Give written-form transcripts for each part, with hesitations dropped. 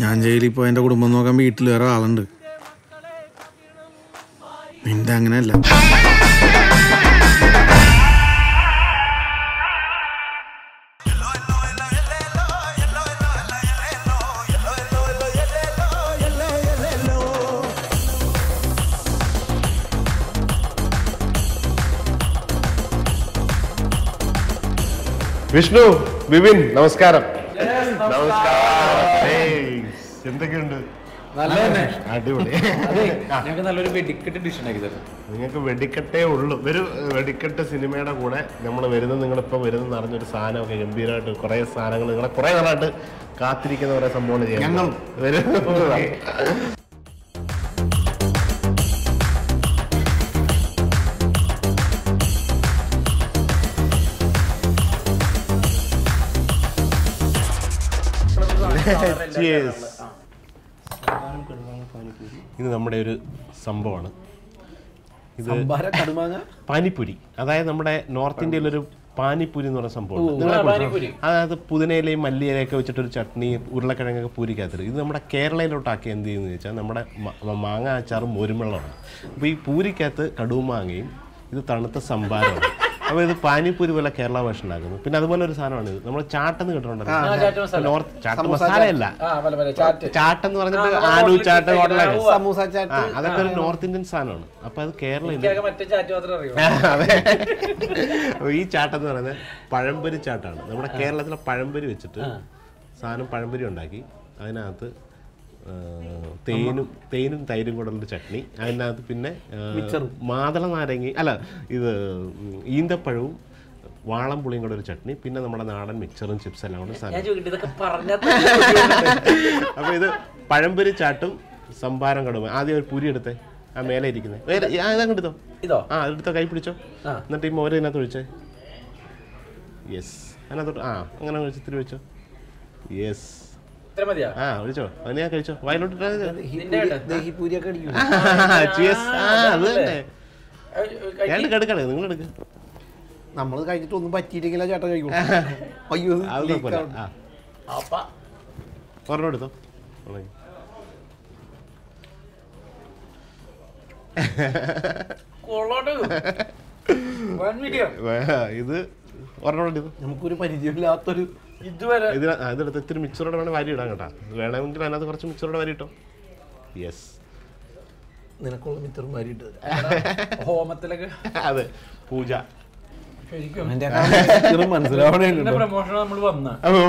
ഞാൻ ജയിലിൽ പോയി എൻ്റെ കുടുംബം നോക്കാൻ വീട്ടിൽ വേറെ ആളുണ്ട്. നിന്റെ അങ്ങനെയല്ല. വിഷ്ണു, ബിബിൻ, നമസ്കാരം. എന്തൊക്കെയുണ്ട്? അടിപൊളി. നല്ലൊരു വെടിക്കെട്ട് ഡിഷ് ഉണ്ടാക്കി തരാം. നിങ്ങൾക്ക് വെടിക്കെട്ടേ ഉള്ളൂ. ഒരു വെടിക്കെട്ട് സിനിമയുടെ കൂടെ നമ്മൾ വരുന്നത്, നിങ്ങളിപ്പോൾ വരുന്നത് അറിഞ്ഞൊരു സാധനമൊക്കെ ഗംഭീരമായിട്ട് കുറേ സാധനങ്ങൾ നിങ്ങളെ കുറേ നാളായിട്ട് കാത്തിരിക്കുന്ന കുറേ സംഭവങ്ങൾ ചെയ്യാം. ഞങ്ങൾ ഇത് നമ്മുടെ ഒരു സംഭവമാണ്. ഇത് പാനിപ്പുരി. അതായത് നമ്മുടെ നോർത്ത് ഇന്ത്യയിലൊരു പാനിപ്പൂരി എന്ന് പറയുന്ന സംഭവമാണ്. അതായത് പുതിനയിലയും മല്ലിയിലയൊക്കെ വെച്ചിട്ടൊരു ചട്നി, ഉരുളക്കിഴങ്ങൊക്കെ പൂരിക്കകത്തിട്ട്. ഇത് നമ്മുടെ കേരളയിലോട്ടാക്കി എന്ത് ചെയ്യുന്നത് വെച്ചാൽ നമ്മുടെ മാങ്ങ അച്ചാറും മോരുമെള്ളമാണ്. അപ്പോൾ ഈ പൂരിക്കകത്ത് കടുമാങ്ങയും ഇത് തണുത്ത സംഭാരമാണ്. അപ്പോൾ ഇത് പാനിപ്പൂരി പോലെ കേരള വേർഷൻ ഉണ്ടാക്കുന്നു. പിന്നെ അതുപോലെ ഒരു സാധനമാണ് ഇത്. നമ്മൾ ചാട്ടെന്ന് കേട്ടിട്ടുണ്ടല്ലോ. നോർത്ത് ചാട്ട് മസാലയല്ല, ചാട്ടെന്ന് പറഞ്ഞിട്ട് ആലു ചാട്ട്, അതൊക്കെ ഒരു നോർത്ത് ഇന്ത്യൻ സാധനമാണ്. അപ്പൊ അത് കേരളത്തിൽ അതെ. ഈ ചാട്ടെന്ന് പറയുന്നത് പഴംപൊരി ചാട്ടാണ്. നമ്മുടെ കേരളത്തിലെ പഴംപൊരി വെച്ചിട്ട് സാധനം പഴംപൊരി ഉണ്ടാക്കി അതിനകത്ത് തേനും തൈരും കൂടെയുള്ള ചട്നി, അതിനകത്ത് പിന്നെ മാതള നാരങ്ങ അല്ല ഇത് ഈന്തപ്പഴവും വാളംപുളിയും കൂടെ ഒരു ചട്നി, പിന്നെ നമ്മുടെ നാടൻ മിക്സറും ചിപ്സ് എല്ലാം കൂടെ സാധനം. അപ്പൊ ഇത് പഴംപൊരി ചാട്ടും സംഭാരം കടുമ. ആദ്യം ഒരു പുരി എടുത്തേ, ആ മേലെ ഇരിക്കുന്നത് ഇതങ്ങ് എടുത്തോ. എടുത്തോ, കൈ പിടിച്ചോ. എന്നിട്ട് ഈ മോര് ഇതിനകത്ത് ഒഴിച്ചേ. യെസ്, അതിനകത്തോട്ട് അങ്ങനെ ഒഴിച്ചിത്തിരി വെച്ചോ. യെസ്, ഒഴിച്ചോ. അത് ഞാൻ കഴിച്ചോ, വയലോട്ട്. നിങ്ങൾ എടുക്ക. നമ്മൾ കഴിഞ്ഞിട്ട് ഒന്നും പറ്റിയിട്ടില്ല ചേട്ടൻ കഴിക്കും. അയ്യോ, ഒരെണ്ണം എടുത്തോ. ഇത് ഒരെണ്ണം എടുത്തു. നമുക്കൊരു പരിചയമില്ലാത്തൊരു ഇതെടുത്ത് ഇത്തിരി മിക്സറോടെ വേണം വാരി ഇടാൻ കേട്ടാ. വേണമെങ്കിൽ അതിനകത്ത് കുറച്ച് മിക്സറോടെ വാരി ഇട്ടോ. യെസ്, നിനക്കുള്ള മിച്ചറും വാരിയിട്ട് ഹോമത്തിലൊക്കെ. അതെ, പൂജ. മനസ്സിലാവണേ പ്രമോഷൻ നമ്മൾ വന്ന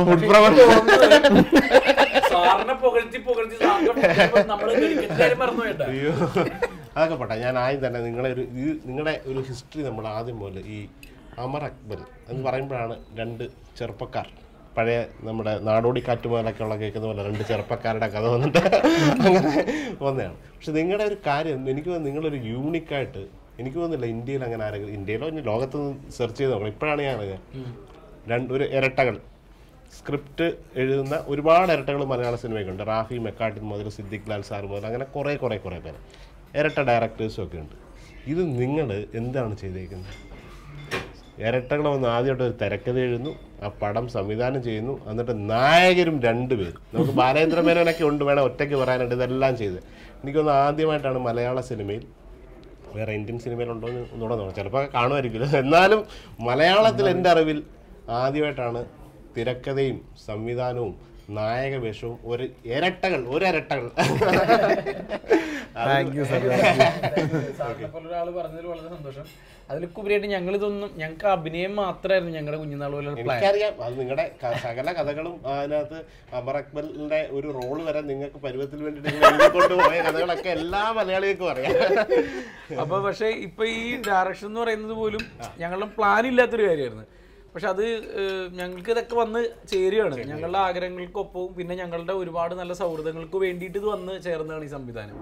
അയ്യോ, അതൊക്കെ പോട്ടെ. ഞാൻ ആദ്യം തന്നെ നിങ്ങളുടെ ഒരു ഹിസ്റ്ററി നമ്മൾ ആദ്യം പോലെ ഈ അമർ അക്ബർ എന്ന് പറയുമ്പോഴാണ് രണ്ട് ചെറുപ്പക്കാർ, പഴയ നമ്മുടെ നാടോടി കാറ്റുപോലൊക്കെ ഉള്ള കേൾക്കുന്ന പോലെ രണ്ട് ചെറുപ്പക്കാരുടെ കഥ വന്നിട്ട് അങ്ങനെ വന്നതാണ്. പക്ഷെ നിങ്ങളുടെ ഒരു കാര്യം എനിക്ക് തോന്നുന്നു, നിങ്ങളൊരു യൂണിക്കായിട്ട് എനിക്ക് തോന്നുന്നില്ല ഇന്ത്യയിൽ അങ്ങനെ ആരെങ്കിലും, ഇന്ത്യയിലോ ഇനി ലോകത്തൊന്ന് സെർച്ച് ചെയ്ത് നോക്കണം. ഇപ്പോഴാണ് ഞാൻ ഒരു ഇരട്ടകൾ സ്ക്രിപ്റ്റ് എഴുതുന്ന ഒരുപാട് ഇരട്ടകൾ മലയാള സിനിമയ്ക്കുണ്ട്. റാഫി മെക്കാട്ടിൻ മുതൽ സിദ്ദിഖ് ലാൽ സാർ മുതൽ അങ്ങനെ കുറേ പേര് ഇരട്ട ഡയറക്ടേഴ്സും ഒക്കെ ഉണ്ട്. ഇത് നിങ്ങൾ എന്താണ് ചെയ്തേക്കുന്നത്? ഇരട്ടകൾ വന്ന് ആദ്യമായിട്ട് ഒരു തിരക്കഥ എഴുതുന്നു, ആ പടം സംവിധാനം ചെയ്യുന്നു, എന്നിട്ട് നായകരും 2 പേര്. നമുക്ക് ബാലേന്ദ്ര മേനോനൊക്കെ ഉണ്ട്, വേണം ഒറ്റയ്ക്ക് പറയാനുണ്ട്. ഇതെല്ലാം ചെയ്ത് എനിക്കൊന്ന് ആദ്യമായിട്ടാണ് മലയാള സിനിമയിൽ, വേറെ ഇന്ത്യൻ സിനിമയിലുണ്ടോ എന്ന് ഒന്നുകൂടെ നോക്കാം, ചിലപ്പോൾ കാണുമായിരിക്കില്ല, എന്നാലും മലയാളത്തിൽ എൻ്റെ അറിവിൽ ആദ്യമായിട്ടാണ് തിരക്കഥയും സംവിധാനവും നായക വേഷവും ഒരരട്ടകൾ. ഒരാൾ പറഞ്ഞതിൽ വളരെ സന്തോഷം. അതിലുപരിയായിട്ട് ഞങ്ങൾക്ക് അഭിനയം മാത്രമായിരുന്നു ഞങ്ങളുടെ കുഞ്ഞുനാൾ പോലെ. എനിക്കറിയാം, അത് നിങ്ങളുടെ സകല കഥകളും അതിനകത്ത് അമർ അക്ബറിന്റെ ഒരു റോള് വരെ നിങ്ങൾക്ക് പരുവത്തിന് വേണ്ടിയിട്ട് കൊണ്ടുപോയ കഥകളൊക്കെ എല്ലാ മലയാളികൾക്കും അറിയാം. അപ്പൊ പക്ഷെ ഇപ്പൊ ഈ ഡയറക്ഷൻ എന്ന് പറയുന്നത് പോലും ഞങ്ങളുടെ പ്ലാൻ ഇല്ലാത്തൊരു കാര്യമായിരുന്നു. പക്ഷെ അത് ഞങ്ങൾക്ക് ഇതൊക്കെ വന്ന് ചേരുകയാണ്, ഞങ്ങളുടെ ആഗ്രഹങ്ങൾക്കൊപ്പവും പിന്നെ ഞങ്ങളുടെ ഒരുപാട് നല്ല സൗഹൃദങ്ങൾക്ക് വേണ്ടിയിട്ട് ഇത് വന്ന് ചേർന്നതാണ് ഈ സംവിധാനം.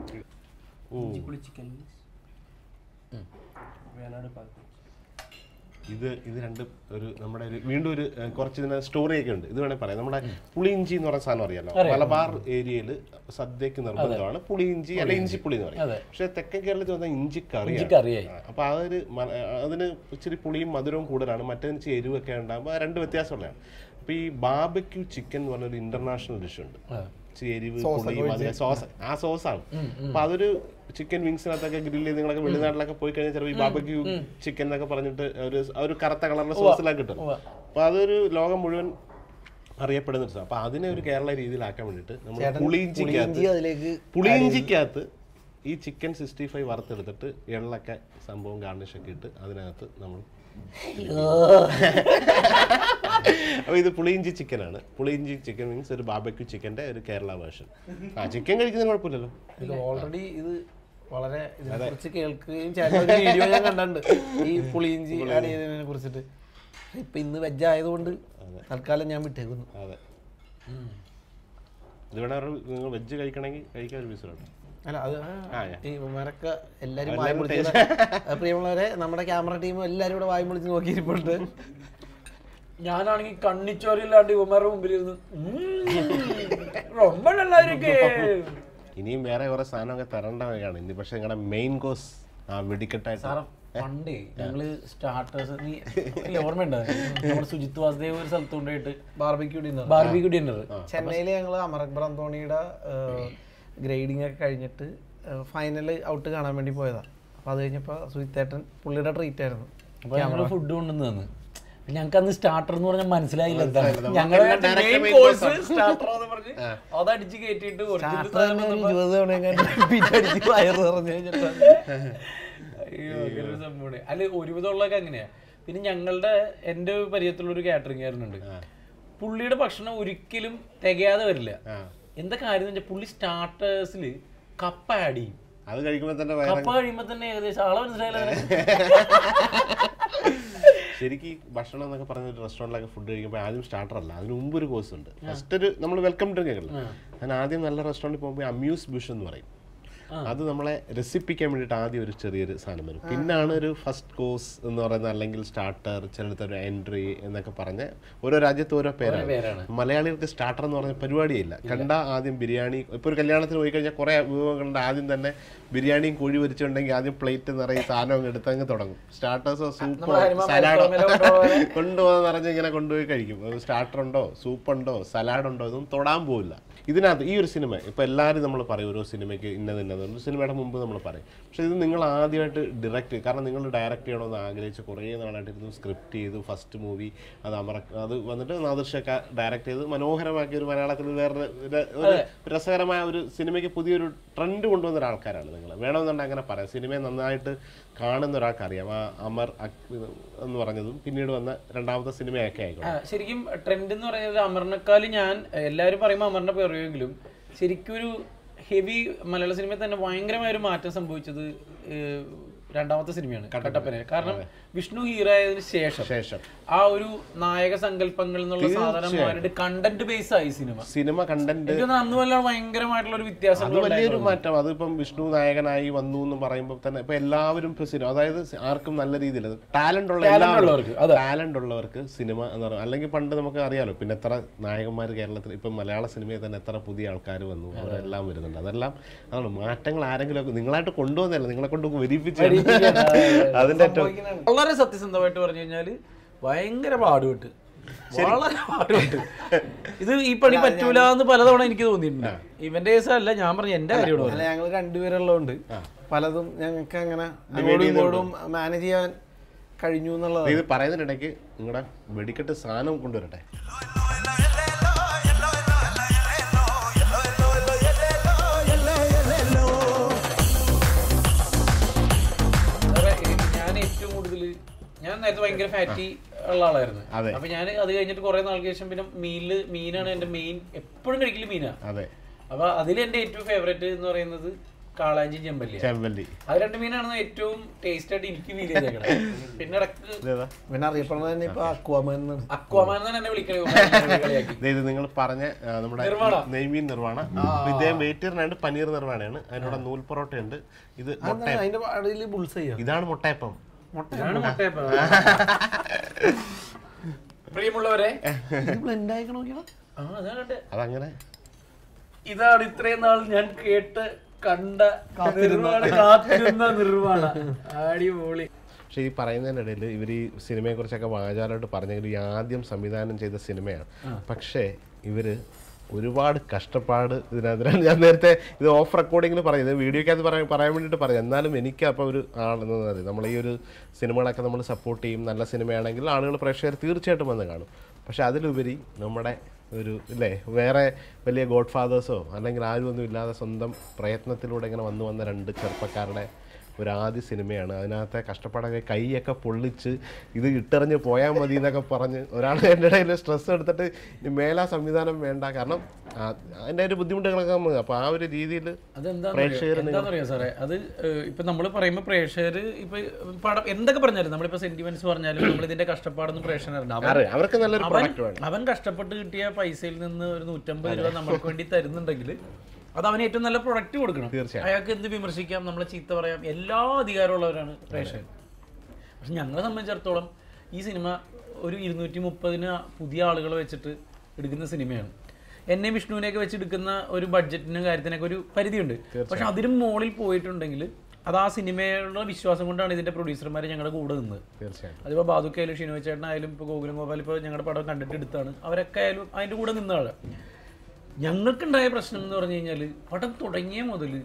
ഇത് രണ്ടും ഒരു നമ്മുടെ വീണ്ടും ഒരു കുറച്ച് ഇതിന് സ്റ്റോറിയൊക്കെ ഉണ്ട്. ഇത് വേണേൽ പറയാം. നമ്മുടെ പുളിയിഞ്ചി എന്ന് പറയുന്ന സാധനം അറിയാലോ, മലബാർ ഏരിയയിൽ സദ്യക്ക് നിർബന്ധമാണ് പുളിയിഞ്ചി അല്ല ഇഞ്ചിപ്പുളി എന്ന് പറയും. പക്ഷെ തെക്കൻ കേരളത്തിൽ വന്നാൽ ഇഞ്ചിക്കറിയായി. അപ്പൊ അതിന് ഇച്ചിരി പുളിയും മധുരവും കൂടുതലാണ്, മറ്റേതിന് എരിവൊക്കെ ഉണ്ടാകുമ്പോൾ 2 വ്യത്യാസമുള്ളതാണ്. അപ്പോൾ ഈ ബാർബക്യൂ ചിക്കൻ എന്ന് പറഞ്ഞൊരു ഇന്റർനാഷണൽ ഡിഷ് ഉണ്ട്. എരിവ് സോസ്, ആ സോസാണ്. അപ്പൊ അതൊരു ചിക്കൻ വിങ്സിനകത്തൊക്കെ ഗ്രില്ല് ചെയ്ത് നിങ്ങളൊക്കെ വെളിനാട്ടിലൊക്കെ പോയി കഴിഞ്ഞാൽ ചിലപ്പോൾ ഈ ബാർബക്യൂ ചിക്കൻ എന്നൊക്കെ പറഞ്ഞിട്ട് ഒരു കറുത്ത കളറിലെ സോസിലൊക്കെ കിട്ടും. അപ്പൊ അതൊരു ലോകം മുഴുവൻ അറിയപ്പെടുന്ന ഒരു സാധനം. അപ്പൊ അതിനെ ഒരു കേരള രീതിയിലാക്കാൻ വേണ്ടിയിട്ട് നമ്മൾ പുളിയിഞ്ചിക്കകത്ത് ഈ ചിക്കൻ 65 വറുത്തെടുത്തിട്ട് എള്ളൊക്കെ സംഭവം ഗാർണിഷൊക്കെ ഇട്ട് അതിനകത്ത് നമ്മൾ അപ്പോൾ ഇത് പുളിയിഞ്ചി ചിക്കനാണ്. പുളിയിഞ്ചി ചിക്കൻ മീൻസ് ഒരു ബാർബക്യൂ ചിക്കൻ്റെ ഒരു കേരള വേർഷൻ. ചിക്കൻ കഴിക്കുന്നതിന് കുഴപ്പമില്ലല്ലോ. ഓൾറെഡി ഇത് വളരെ ഇതിനെക്കുറിച്ച് കേൾക്കുകയും വീഡിയോ ഞാൻ കണ്ടിട്ടുണ്ട് ഈ പുളിയിഞ്ചി ആഡ് ചെയ്തതിനെ കുറിച്ചിട്ട്. ഇപ്പൊ ഇന്ന് വെജ് ആയതുകൊണ്ട് തൽക്കാലം ഞാൻ വിട്ടേക്കുന്നു. അതെ, ഇതിവിടെ നിങ്ങൾ വെജ് കഴിക്കണമെങ്കിൽ കഴിക്കാൻ ഒരു പീസുണ്ട്. അല്ല അത് ഈ ഉമ്മരൊക്കെ എല്ലാരും വായി പൊളിച്ച് പ്രിയമുള്ളവരെ നമ്മുടെ ക്യാമറ ടീം എല്ലാരും ഇവിടെ വായി പൊളിച്ച് നോക്കിയിരിപ്പുണ്ട്. ഞാനാണെങ്കിൽ കണ്ണിച്ചോറില്ലാണ്ട് ഇവന്മാരുടെ മുമ്പിൽ ഇരുന്ന് ரொம்ப நல்லா இருக்கு. ഇനിയും വേറെ കുറെ സാധനമൊക്കെ തരേണ്ടവയാണ് ഇനി. പക്ഷെ നിങ്ങളുടെ മെയിൻ കോഴ്സ് വെടിക്കെട്ടായിട്ട് പണ്ടേ ഞങ്ങള് സ്റ്റാർട്ടേഴ്സ് ഓർമ്മയുണ്ട് നമ്മുടെ സുജിത് വാസുദേവ് ഒരു സ്ഥലത്ത് കൊണ്ടുപോയിട്ട് ബാർബിക്യൂ ഡിന്നർ ചെന്നൈയില് ഞങ്ങള് അമർ അക്ബർ അന്തോണിയുടെ ഗ്രേഡിങ് ഒക്കെ കഴിഞ്ഞിട്ട് ഫൈനൽ ഔട്ട് കാണാൻ വേണ്ടി പോയതാണ്. അപ്പോൾ അത് കഴിഞ്ഞപ്പോൾ സുജിത്തേട്ടൻ പുള്ളിയുടെ ട്രീറ്റ് ആയിരുന്നു. അപ്പോൾ ഞങ്ങൾ ഫുഡ് കൊണ്ടുവന്ന് തന്നു. ഞങ്ങൾക്ക് അന്ന് സ്റ്റാർട്ടർ എന്ന് പറഞ്ഞാൽ മനസ്സിലായില്ല. ഞങ്ങളുടെ അതടിച്ച് കയറ്റിയിട്ട് 20 വയറ് പറഞ്ഞു കഴിഞ്ഞിട്ടാണ്. സംഭവം അല്ല ഒരുവിധമുള്ളതൊക്കെ അങ്ങനെയാ. പിന്നെ ഞങ്ങളുടെ എൻ്റെ പരിചയത്തിലുള്ള ഒരു കാറ്ററിംഗ് കാരനുണ്ട്. പുള്ളിയുടെ ഭക്ഷണം ഒരിക്കലും തികയാതെ വരില്ല. എന്താ കാര്യം വെച്ചാൽ പുള്ളി സ്റ്റാർട്ടേഴ്സിൽ കപ്പ ആഡ് ചെയ്യും. അത് കഴിക്കുമ്പോൾ തന്നെ കപ്പ കഴിയുമ്പോൾ തന്നെ ഏകദേശം ആളെ മനസ്സിലായില്ല. ശരിക്കും ഭക്ഷണം എന്നൊക്കെ പറഞ്ഞ ഒരു റെസ്റ്റോറൻറ്റിലൊക്കെ ഫുഡ് കഴിക്കുമ്പോൾ ആദ്യം സ്റ്റാർട്ടർ അല്ല, അതിന് മുമ്പ് ഒരു കോഴ്സ് ഉണ്ട്. ഫസ്റ്റ് ഒരു നമ്മൾ വെൽക്കം ഡ്രിങ്ക് അല്ല. ഞാൻ ആദ്യം നല്ല റെസ്റ്റോറൻറ്റിൽ പോകുമ്പോൾ അമ്യൂസ് ബുഷ് എന്ന് പറയും. അത് നമ്മളെ രസിപ്പിക്കാൻ വേണ്ടിയിട്ട് ആദ്യം ഒരു ചെറിയൊരു സാധനം വരും. പിന്നാണ് ഒരു ഫസ്റ്റ് കോഴ്സ് എന്ന് പറയുന്നത്, അല്ലെങ്കിൽ സ്റ്റാർട്ടർ, ചിലടത്തൊരു എൻട്രി എന്നൊക്കെ പറഞ്ഞ് ഓരോ രാജ്യത്ത് ഓരോ പേരാണ്. മലയാളികൾക്ക് സ്റ്റാർട്ടർ എന്ന് പറഞ്ഞ പരിപാടിയില്ല. കണ്ട ആദ്യം ബിരിയാണി. ഇപ്പോൾ ഒരു കല്യാണത്തിന് പോയി കഴിഞ്ഞാൽ കുറേ വിഭവങ്ങളുണ്ട്. ആദ്യം തന്നെ ബിരിയാണിയും കോഴി പൊരിച്ചുണ്ടെങ്കിൽ ആദ്യം പ്ലേറ്റ് നിറയെ സാധനം അങ്ങ് എടുത്തങ്ങ് തുടങ്ങും. സ്റ്റാർട്ടേഴ്സോ സൂപ്പോ സലാഡോ കൊണ്ടുപോകാന്ന് പറഞ്ഞ് ഇങ്ങനെ കൊണ്ടുപോയി കഴിക്കും. സ്റ്റാർട്ടർ ഉണ്ടോ, സൂപ്പുണ്ടോ, സലാഡുണ്ടോ, ഇതൊന്നും തൊടാൻ പോവില്ല. ഇതിനകത്ത് ഈ ഒരു സിനിമ ഇപ്പോൾ എല്ലാവരും നമ്മൾ പറയും ഓരോ സിനിമയ്ക്ക് ഇന്നത് സിനിമയുടെ മുമ്പ് നമ്മൾ പറയും. പക്ഷേ ഇത് നിങ്ങൾ ആദ്യമായിട്ട് ഡയറക്റ്റ്, കാരണം നിങ്ങൾ ഡയറക്റ്റ് ചെയ്യണമെന്ന് ആഗ്രഹിച്ച് കുറേ നാളായിട്ടിരുന്നു. സ്ക്രിപ്റ്റ് ചെയ്തു, ഫസ്റ്റ് മൂവി അത് വന്നിട്ട് നാദിർഷൊക്കെ ഡയറക്റ്റ് ചെയ്ത് മനോഹരമാക്കിയ ഒരു മലയാളത്തിൽ വേറെ ഒരു രസകരമായ ഒരു സിനിമയ്ക്ക് പുതിയൊരു ട്രെൻഡ് കൊണ്ടുവന്ന ഒരാൾക്കാരാണ് നിങ്ങൾ. വേണമെന്നുണ്ടെങ്കിൽ അങ്ങനെ പറയാം. സിനിമയെ നന്നായിട്ട് കാണുന്ന ഒരാൾക്കറിയാം. ആ അമർ എന്ന് പറഞ്ഞതും പിന്നീട് വന്ന രണ്ടാമത്തെ സിനിമയൊക്കെ ആയിക്കോട്ടെ. ശരിക്കും ട്രെൻഡ് എന്ന് പറയുന്നത് അമറിനെക്കാളും ഞാൻ എല്ലാവരും പറയുമ്പോൾ അമറിനെ പറയുമെങ്കിലും ശരിക്കും ഒരു ഹെവി മലയാള സിനിമയിൽ തന്നെ ഭയങ്കരമായൊരു മാറ്റം സംഭവിച്ചത് രണ്ടാമത്തെ സിനിമയാണ് കട്ടപ്പന. കാരണം വിഷ്ണു ഹീറോ ആയതിനു ശേഷം ആ ഒരു നായക സങ്കല്പങ്ങൾ എന്നുള്ള സാധനം കണ്ടന്റ് ബേസ് ആയി സിനിമ കണ്ടന്റ് അന്ന് വല്ല ഭയങ്കരമായിട്ടുള്ള ഒരു വ്യത്യാസം, വലിയൊരു മാറ്റം. അതിപ്പം വിഷ്ണു നായകനായി വന്നു എന്ന് പറയുമ്പോൾ തന്നെ ഇപ്പൊ എല്ലാവരും സിനിമ, അതായത് ആർക്കും നല്ല രീതിയിൽ ടാലന്റ് ഉള്ളവർക്ക് സിനിമ എന്ന് പറയുന്നത്. അല്ലെങ്കിൽ പണ്ട് നമുക്ക് അറിയാലോ, പിന്നെ എത്ര നായകന്മാർ കേരളത്തിൽ ഇപ്പം മലയാള സിനിമയിൽ തന്നെ എത്ര പുതിയ ആൾക്കാർ വന്നു, അവരെല്ലാം വരുന്നുണ്ട്. അതെല്ലാം അതാണ് മാറ്റങ്ങൾ. ആരെങ്കിലും നിങ്ങളായിട്ട് കൊണ്ടുവന്നല്ല, നിങ്ങളെ കൊണ്ട് വെരിഫിച്ച് അതിന്റെ വളരെ സത്യസന്ധമായിട്ട് പറഞ്ഞു കഴിഞ്ഞാല് ഭയങ്കര പാടുപെട്ട്, വളരെ പാടുപെട്ട്. ഇത് ഈ പണി പറ്റൂല എന്ന് പലതവണ എനിക്ക് തോന്നിയിട്ടുണ്ട്. ഇവന്റെ കേസല്ല, ഞാൻ പറഞ്ഞു എന്റെ കാര്യം. ഞങ്ങൾ രണ്ടുപേരുള്ളതുകൊണ്ട് പലതും ഞങ്ങൾക്ക് അങ്ങനെ അങ്ങോട്ടും മാനേജ് ചെയ്യാൻ കഴിഞ്ഞു എന്നുള്ളത്. ഇത് പറയുന്നതിനിടയ്ക്ക് നിങ്ങളുടെ വെടിക്കെട്ട് സാധനം കൊണ്ടുവരട്ടെ. ഞാൻ നേരത്തെ ഭയങ്കര ഫാറ്റി ഉള്ള ആളായിരുന്നു. അപ്പൊ ഞാൻ അത് കഴിഞ്ഞിട്ട് കുറെ നാൾക്ക് ശേഷം പിന്നെ മീനാണ് എന്റെ മെയിൻ, എപ്പോഴും കഴിക്കല് മീനാ. അപ്പൊ അതിൽ എന്റെ ഏറ്റവും ഫേവറേറ്റ് എന്ന് പറയുന്നത് കാളാഞ്ചി ചെമ്പല്ലി. അത് രണ്ട് മീനാണ് ഏറ്റവും ടേസ്റ്റ് ആയിട്ട് എനിക്ക് ഫീൽ ചെയ്തേക്കണത്. പിന്നെ പിന്നെ അറിയപ്പെടുന്നത് തന്നെ ഇപ്പൊ അക്വാമാൻ എന്നാണ് എന്നെ വിളിക്കണത്. നിങ്ങൾ പറഞ്ഞ നമ്മുടെ നെയ്മീൻ നിർവ്വാണ, ഇദ്ദേഹം വെയിറ്ററിനായിട്ട് പനീർ നിർവ്വാണയാണ്. അതിനോട് നൂൽ പൊറോട്ട ഉണ്ട്. ഇത് ഇതാണ് മുട്ടയപ്പം. പ്രിയമുള്ളവരെ, അതങ്ങനെ ഇതാണ് ഇത്രയും നാൾ ഞാൻ കേട്ട് കണ്ട കാത്തിരുന്ന നിർവ്വാണ. അടിപൊളി. പക്ഷേ ഈ പറയുന്നതിനിടയിൽ ഇവർ ഈ സിനിമയെക്കുറിച്ചൊക്കെ വാചാലമായിട്ട് പറഞ്ഞെങ്കിൽ ഈ ആദ്യം സംവിധാനം ചെയ്ത സിനിമയാണ്. പക്ഷേ ഇവർ ഒരുപാട് കഷ്ടപ്പാട് ഇതിനകത്ത് ഞാൻ നേരത്തെ ഇത് ഓഫ് റെക്കോർഡിങ്ങിൽ പറയുന്നത് വീഡിയോക്കകത്ത് പറയാൻ വേണ്ടിയിട്ട് പറയാം. എന്നാലും എനിക്ക് അപ്പോൾ ഒരു ആണെന്നത് അറിയാം. നമ്മൾ ഈ ഒരു സിനിമകളൊക്കെ നമ്മൾ സപ്പോർട്ട് ചെയ്യും. നല്ല സിനിമയാണെങ്കിൽ ആളുകൾ പ്രേക്ഷകർ തീർച്ചയായിട്ടും വന്ന് കാണും. പക്ഷെ അതിലുപരി നമ്മുടെ ഒരു ഇല്ലേ വേറെ വലിയ ഗോഡ് ഫാദേഴ്സോ അല്ലെങ്കിൽ ആരും ഒന്നും ഇല്ലാതെ സ്വന്തം പ്രയത്നത്തിലൂടെ ഇങ്ങനെ വന്ന രണ്ട് ചെറുപ്പക്കാരുടെ ഒരു ആദ്യ സിനിമയാണ്. അതിനകത്തെ കഷ്ടപ്പാടൊക്കെ കൈയൊക്കെ പൊള്ളിച്ച് ഇത് ഇട്ടെറിഞ്ഞ് പോയാൽ മതി എന്നൊക്കെ പറഞ്ഞ് ഒരാൾ എൻ്റെ ഇടയിൽ സ്ട്രെസ് എടുത്തിട്ട് ഇനി മേലാ സംവിധാനം വേണ്ട, കാരണം അതിൻ്റെ ഒരു ബുദ്ധിമുട്ടുകളൊക്കെ വന്നു. അപ്പോൾ ആ ഒരു രീതിയിൽ പ്രേക്ഷകർ എന്താണെന്നറിയാം സാറേ, അത് ഇപ്പം നമ്മൾ പറയുമ്പോൾ പ്രേക്ഷകർ ഇപ്പം പടം എന്തൊക്കെ പറഞ്ഞാലും നമ്മളിപ്പോൾ സെന്റിമെന്റ്സ് പറഞ്ഞാലും നമ്മളിതിന്റെ കഷ്ടപ്പാടൊന്നും പ്രേക്ഷകരുണ്ട്. അവർക്ക് നല്ലൊരു പ്രൊഡക്റ്റ് വേണം. അവൻ കഷ്ടപ്പെട്ട് കിട്ടിയ പൈസയിൽ നിന്ന് ഒരു 150 രൂപ നമ്മൾക്ക് വേണ്ടി തരുന്നുണ്ടെങ്കിൽ അത് അവന് ഏറ്റവും നല്ല പ്രൊഡക്റ്റ് കൊടുക്കണം. അയാൾക്ക് എന്ത് വിമർശിക്കാം, നമ്മളെ ചീത്ത പറയാം, എല്ലാ അധികാരമുള്ളവരാണ് പ്രേക്ഷകർ. പക്ഷെ ഞങ്ങളെ സംബന്ധിച്ചിടത്തോളം ഈ സിനിമ ഒരു 230 പുതിയ ആളുകളെ വെച്ചിട്ട് എടുക്കുന്ന സിനിമയാണ്. എന്നെ വിഷ്ണുവിനെയൊക്കെ വെച്ചെടുക്കുന്ന ഒരു ബഡ്ജറ്റിനും കാര്യത്തിനൊക്കെ ഒരു പരിധിയുണ്ട്. പക്ഷെ അതിനും മുകളിൽ പോയിട്ടുണ്ടെങ്കിൽ അത് ആ സിനിമയുള്ള വിശ്വാസം കൊണ്ടാണ് ഇതിന്റെ പ്രൊഡ്യൂസർമാർ ഞങ്ങളുടെ കൂടെ നിന്നത്. അതിപ്പോൾ ബാദുക്കായാലും ഷിനോ ചേട്ടനായാലും ഇപ്പോൾ ഗോകുലം ഗോപാൽ ഇപ്പോൾ ഞങ്ങളുടെ പടം കണ്ടിട്ട് എടുത്താണ്, അവരൊക്കെ ആയാലും അതിൻ്റെ കൂടെ നിന്നതാണ്. ഞങ്ങൾക്കുണ്ടായ പ്രശ്നം എന്ന് പറഞ്ഞു കഴിഞ്ഞാൽ പടം തുടങ്ങിയ മുതൽ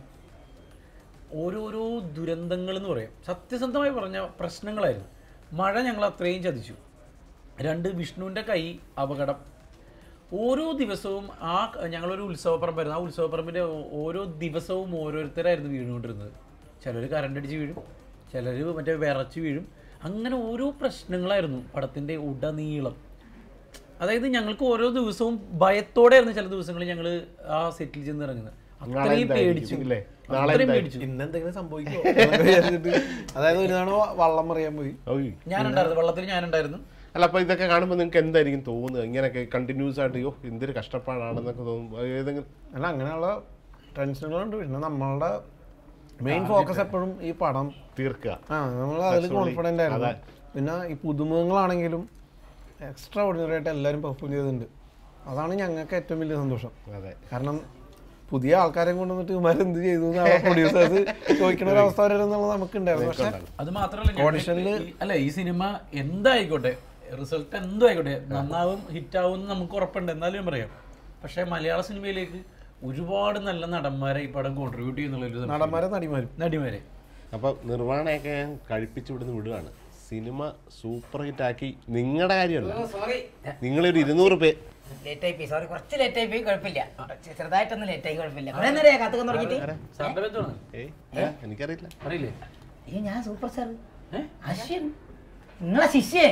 ഓരോരോ ദുരന്തങ്ങൾ എന്ന് പറയാം, സത്യസന്ധമായി പറഞ്ഞ പ്രശ്നങ്ങളായിരുന്നു. മഴ ഞങ്ങൾ അത്രയും ചതിച്ചു. 2 വിഷ്ണുവിൻ്റെ കൈ അപകടം. ഓരോ ദിവസവും ഞങ്ങളൊരു ഉത്സവപ്പറമ്പായിരുന്നു. ആ ഉത്സവപ്പറമ്പിൻ്റെ ഓരോ ദിവസവും ഓരോരുത്തരായിരുന്നു വീണുകൊണ്ടിരുന്നത്. ചിലർ കറണ്ടടിച്ച് വീഴും, ചിലർ മറ്റേ വിറച്ച് വീഴും. അങ്ങനെ ഓരോ പ്രശ്നങ്ങളായിരുന്നു പടത്തിൻ്റെ ഉടനീളം. അതായത് ഞങ്ങൾക്ക് ഓരോ ദിവസവും ഭയത്തോടെയായിരുന്നു ചില ദിവസങ്ങളിൽ ഞങ്ങൾ ആ സെറ്റിൽ ചെന്ന് ഇറങ്ങുന്നത്. അത്രയും പേടിച്ചു, അത്രയും പേടിച്ചു ഇന്നെന്തെങ്കിലും സംഭവിക്കും. അതായത് ഒരു തവണ വള്ളം മറിയാൻ പോയി, ഞാനുണ്ടായിരുന്നു വെള്ളത്തിൽ, ഞാനുണ്ടായിരുന്നു. അല്ല, അപ്പോൾ ഇതൊക്കെ കാണുമ്പോൾ നിങ്ങൾക്ക് എന്തായിരിക്കും തോന്നുക? ഇങ്ങനെയൊക്കെ കണ്ടിന്യൂസ് ആയിട്ട് എന്തൊരു കഷ്ടപ്പാടാണെന്നൊക്കെ തോന്നും ഏതെങ്കിലും? അല്ല, അങ്ങനെയുള്ള ടെൻഷനുകളുണ്ട്. പിന്നെ നമ്മളുടെ മെയിൻ ഫോക്കസ് എപ്പോഴും ഈ പടം തീർക്കുക. നമ്മൾ അതിൽ കോൺഫിഡൻ്റ് ആയിരുന്നു. പിന്നെ ഈ പുതുമുഖങ്ങളാണെങ്കിലും എക്സ്ട്രാ ഓർഡിനറി ആയിട്ട് എല്ലാവരും പെർഫോം ചെയ്തിട്ടുണ്ട്. അതാണ് ഞങ്ങൾക്ക് ഏറ്റവും വലിയ സന്തോഷം. കാരണം പുതിയ ആൾക്കാരെ കൊണ്ടുവന്നിട്ട് ഇവന്മാരെന്ത് ചെയ്തു പ്രൊഡ്യൂസേഴ്സ് ചോദിക്കുന്ന ഒരു അവസ്ഥ വരുന്നുള്ളത് നമുക്കുണ്ടായിരുന്നു. പക്ഷെ അത് മാത്രമല്ല, ഓഡിഷനിൽ അല്ല, ഈ സിനിമ എന്തായിക്കോട്ടെ, റിസൾട്ട് എന്തും ആയിക്കോട്ടെ, നന്നാവും ഹിറ്റാവും എന്ന് നമുക്ക് ഉറപ്പുണ്ട്. എന്നാലും ഞാൻ പറയാം, പക്ഷേ മലയാള സിനിമയിലേക്ക് ഒരുപാട് നല്ല നടന്മാരെ ഈ പടം കോൺട്രിബ്യൂട്ട് ചെയ്യുന്നുള്ള നടന്മാരെ നടിമാരെ അപ്പം നിർവ്വാണയൊക്കെ കഴിപ്പിച്ച് ഇവിടുന്ന് വിടുകയാണ്. സിനിമ സൂപ്പർ ഹിറ്റ് ആക്കി. നിങ്ങളുടെ കാര്യമല്ല, നിങ്ങളൊരു 200 പേര് കുറച്ച് ലേറ്റ് ആയി പോയി, കുഴപ്പമില്ല. ചെറുതായിട്ടൊന്നും ലേറ്റ് ആയി, കുഴപ്പമില്ല. കുറെ നേരം കാത്തുക്കാൻ തുടങ്ങിയിട്ട്. എനിക്കറിയില്ല. അറിയില്ലേ? ഞാൻ സൂപ്പർ സ്റ്റാർ അശ്വിൻ, നിങ്ങളെ ശിഷ്യേ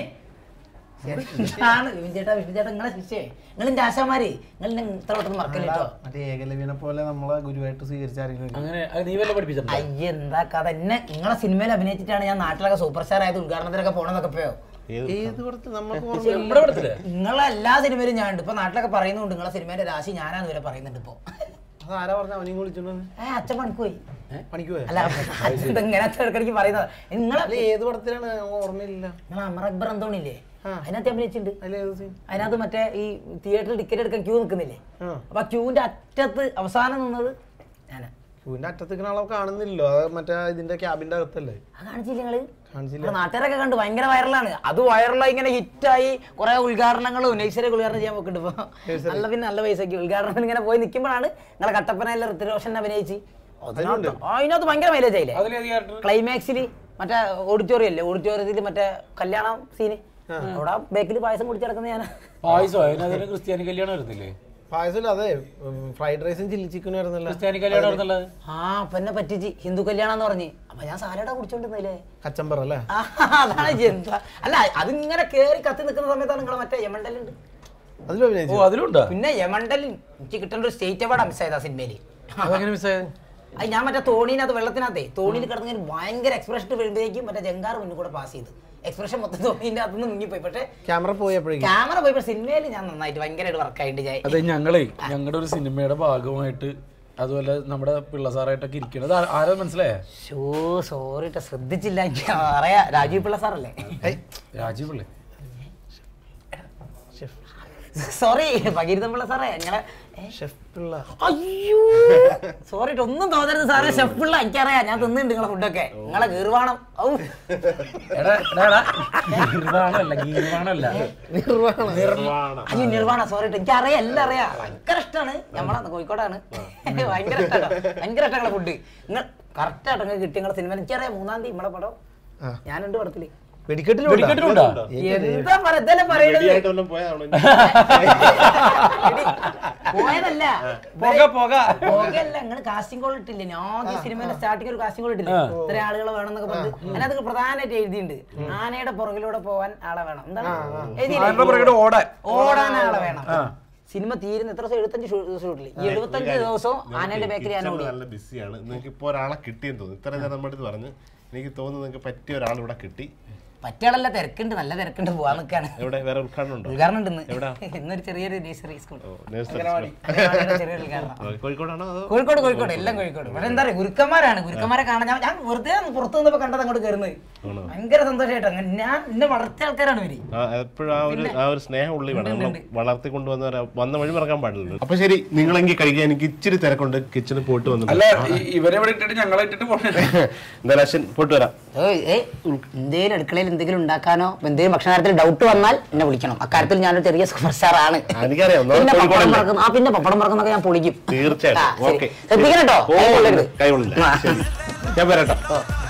ആണ് വിപിൻ ചേട്ടാ. വിഷ്ണു ചേട്ടാ നിങ്ങളെ ശിഷ്യേ, നിങ്ങൾ എന്റെ ആശാമാര്. നിങ്ങൾ ഇത്ര പെട്ടെന്ന് മറക്കല്ലോ. മറ്റേ ഏകലവ്യനെ പോലെ നമ്മളെ ഗുരുവായിട്ട് സ്വീകരിച്ചായിരിക്കും. എന്താ കഥ? എന്നെ നിങ്ങളെ സിനിമയിൽ അഭിനയിച്ചിട്ടാണ് ഞാൻ നാട്ടിലൊക്കെ സൂപ്പർ സ്റ്റാർ ആയത്. ഉദ്ഘാടനത്തിനൊക്കെ പോണെന്നൊക്കെ പോയോ? നിങ്ങളെ എല്ലാ സിനിമയിലും ഞാൻ ഉണ്ട്. ഇപ്പൊ നാട്ടിലൊക്കെ പറയുന്നുണ്ട് നിങ്ങളെ സിനിമയുടെ രാശി ഞാനാന്ന് വരെ പറയുന്നുണ്ട്. ഇപ്പൊ ആരാ പറഞ്ഞ അവനെയും വിളിച്ചോണ്ട് അച്ഛൻ പണിക്കുപോയി. അല്ല, ഇങ്ങനത്തെ ഇടയ്ക്കിടയ്ക്ക് പറയുന്നത്. നിങ്ങളെ ഏത് പടത്തിലാണ് ഓർമ്മയില്ല. നിങ്ങൾ അമർ അക്ബർ എന്തോണില്ലേ, അതിനകത്ത് അഭിനയിച്ചിട്ടുണ്ട്. അതിനകത്ത് മറ്റേ ഈ തിയേറ്ററിൽ ടിക്കറ്റ് എടുക്കാൻ ക്യൂ നിൽക്കുന്നില്ലേ, അപ്പൊ ക്യൂവിന്റെ അറ്റത്ത് അവസാനം നിന്നത് ഞാനാ. ക്യൂവിന്റെ അറ്റത്ത് നിൽക്കുന്ന ആളെ കാണുന്നില്ലല്ലോ, അത് മറ്റേ ഇതിന്റെ ക്യാബിന്റെ അകത്തല്ലേ. അത് കാണിച്ചില്ല നിങ്ങള്? നാട്ടുകാരൊക്കെ കണ്ടു, ഭയങ്കര വൈറലാണ്. അത് വൈറലായി ഇങ്ങനെ ഹിറ്റായി കുറെ ഉദ്ഘാടനങ്ങളും നൈസറിയൊക്കെ ഉദ്ഘാടനം ചെയ്യാൻ നോക്കുന്നുണ്ട്. ഇപ്പൊ നല്ല പിന്നെ നല്ല പൈസക്ക് ഉദ്ഘാടനത്തിന് ഇങ്ങനെ പോയി നിൽക്കുമ്പോഴാണ് നിങ്ങളെ കട്ടപ്പനയിലെ ഋത്തിക് റോഷൻ അഭിനയിച്ച് അതിനകത്ത് ഭയങ്കര മൈലേജ് ആയില്ലേ. ക്ലൈമാക്സിൽ മറ്റേ ഓഡിറ്റോറിയം അല്ലേ, ഓഡിറ്റോറിയത്തിൽ മറ്റേ കല്യാണം സീന്, അവിടെ ബേക്കിൽ പായസം കുടിച്ചടക്കുന്ന ഞാൻ. പായസം ക്രിസ്ത്യാനി കല്യാണം വരുന്നില്ലേ? പായസം അതെ, ഫ്രൈഡ് റൈസും ചില്ലി ചിക്കനും ആയിരുന്നല്ലോ. ക്രിസ്ത്യാനി കല്യാണം വരുന്നുള്ളത്. പിന്നെ പറ്റിച്ച് ഹിന്ദു കല്യാണം എന്ന് പറഞ്ഞ്. അപ്പൊ ഞാൻ സാലഡാ കുടിച്ചോണ്ടിരുന്നില്ലേ, കച്ചമ്പർ അല്ലേ. അതാണ് എന്താ. അല്ല, അതിങ്ങനെ കേറി കത്തി നിൽക്കുന്ന സമയത്താണ് നിങ്ങളെ മറ്റേ യമണ്ടലുണ്ട് അതിലുണ്ട്. പിന്നെ യമണ്ടലിൽ എനിക്ക് കിട്ടേണ്ട ഒരു സ്റ്റേറ്റ് അവാർഡ് മിസ്സായത് ആ സിനിമയില്. മിസ്സായത് അത് ഞാൻ മറ്റേ തോണീനകത്ത് വെള്ളത്തിനകത്തെ തോണിയിൽ കിടന്നതിന് ഭയങ്കര എക്സ്പ്രഷൻ വരുമ്പോഴേക്കും മറ്റേ ജങ്കാർ മുന്നിൽ കൂടെ പാസ് ചെയ്തു. എക്സ്പ്രഷൻ മൊത്തം തോണീൻ്റെ അകത്തുനിന്ന് മുങ്ങിപ്പോയി. പക്ഷേ ക്യാമറ പോയപ്പോൾ സിനിമയിൽ ഞാൻ നന്നായിട്ട് ഭയങ്കരമായിട്ട് വർക്കായിട്ട്. അതെ, ഞങ്ങളുടെ ഒരു സിനിമയുടെ ഭാഗമായിട്ട് അതുപോലെ നമ്മുടെ പിള്ള സാറായിട്ടൊക്കെ ഇരിക്കുന്നത് ആരോ മനസ്സിലായോ? സോറി ട്ടോ, ശ്രദ്ധിച്ചില്ല. പറയാ രാജീവ് പിള്ള സാറല്ലേ? രാജീവ് പിള്ള സോറി ഭഗീരഥപിള്ള സാറേ ഞങ്ങളെ ഷെഫ് പിള്ള. അയ്യോ സോറി ഒന്നും തോന്നരുത് സാറേ, ഷെഫ് പിള്ള എനിക്കറിയാം, ഞാൻ തിന്നുണ്ട് നിങ്ങളെ ഫുഡൊക്കെ. നിങ്ങളെ ഗീർവാണം അയ്യോ നിർവാണ സോറി എനിക്കറിയാം, എല്ലാം അറിയാം, ഭയങ്കര ഇഷ്ടമാണ്. നമ്മളാണ് കോഴിക്കോടാണ്, ഭയങ്കര ഇഷ്ടമാണ്, ഭയങ്കര ഇഷ്ടം നിങ്ങളെ ഫുഡ്. നിങ്ങൾ കറക്റ്റ് ആയിട്ട് നിങ്ങൾ കിട്ടിയ നിങ്ങളെ സിനിമ എനിക്കറിയാം. 3-ാം തീയതി നമ്മളെ പടം ഞാനുണ്ട് പടത്തില്. വെടിക്കെട്ടിലുണ്ടോ? എന്താ പറയുന്നത് പോയതല്ല പോകല്ല, നിങ്ങൾ കാസ്റ്റിംഗ് കോൾ ഇട്ടില്ലേ? ആദ്യ സിനിമയുടെ സ്റ്റാർട്ടിങ് ഒരു കാസ്റ്റിംഗ് കോൾ ഇട്ടില്ലേ? ഇത്ര ആളുകൾ വേണം എന്നൊക്കെ പറഞ്ഞു. അതിനകത്ത് പ്രധാനമായിട്ട് എഴുതിയിട്ടുണ്ട് ആനയുടെ പുറകിലൂടെ പോവാൻ ആളെ വേണം. എന്താണ് ഓടാൻ ആളെ വേണം. സിനിമ തീരുന്ന എത്ര ദിവസം? 75 ദിവസം ഷൂട്ടില്ലേ? ഈ 75 ദിവസവും ആനയുടെ ബാക്കിൽ ഞാൻ ഓടി. നല്ല ബിസിയാണ്. നിങ്ങൾക്ക് ഇപ്പോൾ ഒരാളെ കിട്ടിയെന്ന് തോന്നുന്നു. ഇത്ര നേരം നമ്മുടെ അടുത്ത് പറഞ്ഞ് എനിക്ക് തോന്നുന്നു നിങ്ങൾക്ക് പറ്റിയ ഒരാൾ ഇവിടെ കിട്ടി. പറ്റിയാളല്ല, തിരക്കുണ്ട്, നല്ല തിരക്കുണ്ട്, പോവാൻ നിൽക്കാണ്. എവിടെ വേറെ ഉദ്ഘാടനം ഉണ്ടോ? ഉദ്ഘാടനം ഉണ്ട് ഇന്നൊരു ചെറിയൊരു നഴ്സറി സ്കൂൾ, ചെറിയൊരു ഉദ്ഘാടനം. കോഴിക്കോടാണോ? കോഴിക്കോട് കോഴിക്കോട് എല്ലാം കോഴിക്കോട്. പക്ഷെ എന്താ പറയുക, ഗുരുക്കന്മാരാണ്, ഗുരുക്കന്മാരെ കാണാൻ ഞാൻ വെറുതെ പുറത്തു നിന്നപ്പോ കണ്ടത് അങ്ങോട്ട് കയറുന്നത് ഭയങ്കര സന്തോഷമായിട്ട്. ഞാൻ എന്നെ വളർത്തിയ ആൾക്കാരാണ് ഇവര്. എപ്പോഴും ആ ഒരു സ്നേഹം ഉള്ളി വേണം, വളർത്തി കൊണ്ടുവന്നവരെ വന്ന വഴി മറക്കാൻ പാടില്ല. അപ്പൊ ശരി, നിങ്ങളെങ്കിൽ കഴിക്കാൻ എനിക്ക് ഇച്ചിരി തിരക്കുണ്ട്, കിച്ചണിൽ പോയിട്ട് വന്നു. അല്ല ഇവരെ ഇട്ടിട്ട് ഞങ്ങളെ ഇട്ടിട്ട് പോകണം. എന്തായാലും അശ്വൻ പോയിട്ട് വരാം. എന്തേലും അടുക്കളയിൽ എന്തെങ്കിലും ഉണ്ടാക്കാനോ എന്തെങ്കിലും ഭക്ഷണത്തിൽ ഡൗട്ട് വന്നാൽ എന്നെ വിളിക്കണം. അക്കാര്യത്തിൽ ഞാനൊരു ചെറിയ സൂപ്പർ സ്റ്റാർ ആണ്. പിന്നെ പപ്പടം മറക്കുന്നൊക്കെ ഞാൻ പൊളിക്കും തീർച്ചയായിട്ടും. ശ്രദ്ധിക്കണം കേട്ടോ, കൈ കൊള്ളില്ല. ഞാൻ വരാട്ടോ.